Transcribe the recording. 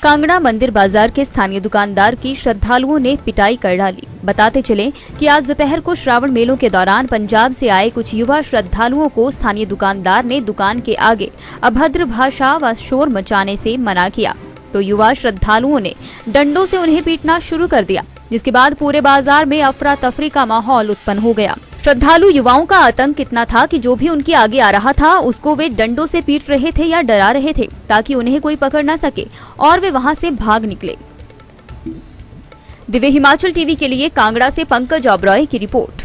कांगड़ा मंदिर बाजार के स्थानीय दुकानदार की श्रद्धालुओं ने पिटाई कर डाली। बताते चले कि आज दोपहर को श्रावण मेलों के दौरान पंजाब से आए कुछ युवा श्रद्धालुओं को स्थानीय दुकानदार ने दुकान के आगे अभद्र भाषा व शोर मचाने से मना किया, तो युवा श्रद्धालुओं ने डंडों से उन्हें पीटना शुरू कर दिया, जिसके बाद पूरे बाजार में अफरा तफरी का माहौल उत्पन्न हो गया। श्रद्धालु युवाओं का आतंक इतना था कि जो भी उनके आगे आ रहा था उसको वे डंडों से पीट रहे थे या डरा रहे थे ताकि उन्हें कोई पकड़ न सके और वे वहां से भाग निकले। दिव्य हिमाचल टीवी के लिए कांगड़ा से पंकज ओबरॉय की रिपोर्ट।